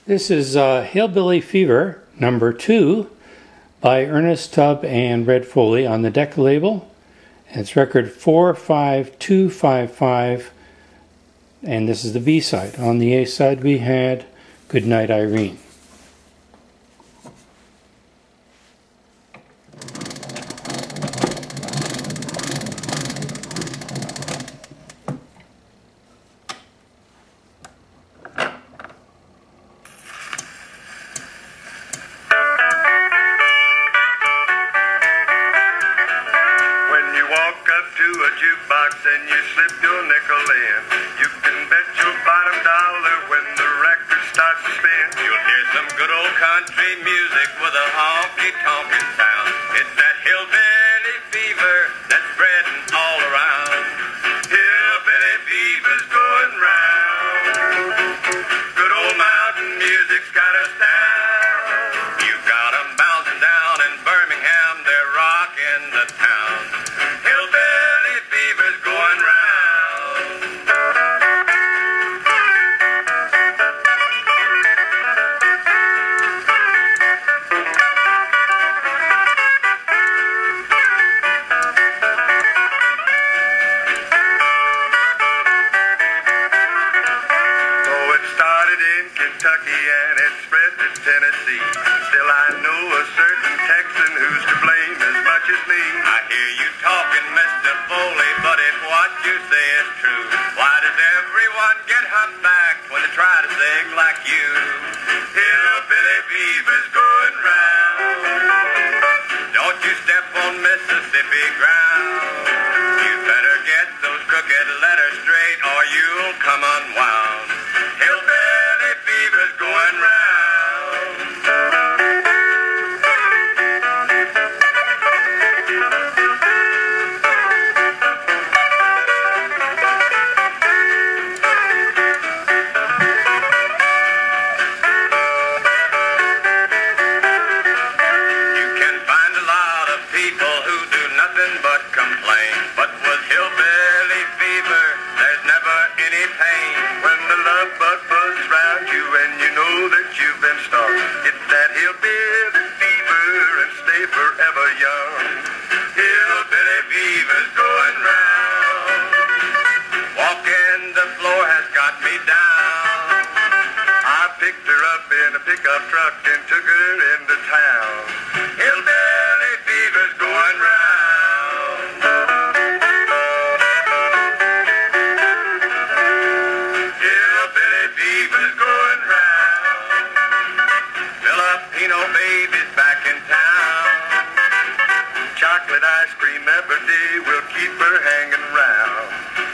This is Hillbilly Fever number 2 by Ernest Tubb and Red Foley on the Decca label. It's record 45255, and this is the B side. On the A side we had Goodnight Irene. Jukebox and you slip your nickel in. You can bet your bottom dollar when the record starts to spin, you'll hear some good old country music with a honky-tonkin' sound. It's that hillbilly fever that's spreading all around. Hillbilly fever's going round. Good old mountain music's got us down. You got 'em bouncing down in Birmingham, they're rocking the town. Hillbilly fever's going round. Oh, it started in Kentucky and it spread to Tennessee. Still I know a certain Texan who's to blame as much as me. I hear you talking, Mr. Foley, but if what you say is true, why does everyone get humpbacked when they try to sing like you? Hillbilly fever's going round. Don't you step on Mississippi ground. You better get those crooked letters straight or you'll come unwound. Hillbilly fever's going round. You can find a lot of people who do nothing but complain, but with hillbilly fever, there's never any pain. When the love bug buzzes round you and you know that you've been stalked, get that hillbilly fever and stay forever young. Hillbilly fever's going round. Walking the floor has got me down. I picked her up in a pickup truck and took her into town. Hillbilly fever's going round. Hillbilly fever's going round. Filipino baby's back in town. Chocolate ice cream every day will keep her hanging round.